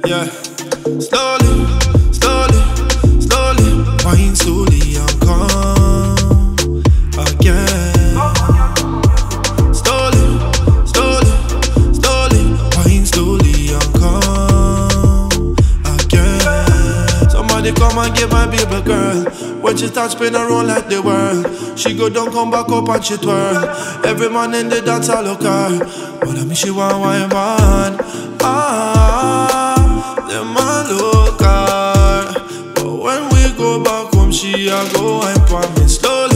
yeah. Slowly, slowly, slowly, wine slowly and come again. Slowly, slowly, slowly, wine slowly and come again. Somebody come and get my baby girl. When she starts spinning around like the world, she go down, come back up and she twirl. Every man in the dance I look her, but I mean she want wine man. Them a look her, but when we go back home, she a go wine for me slowly.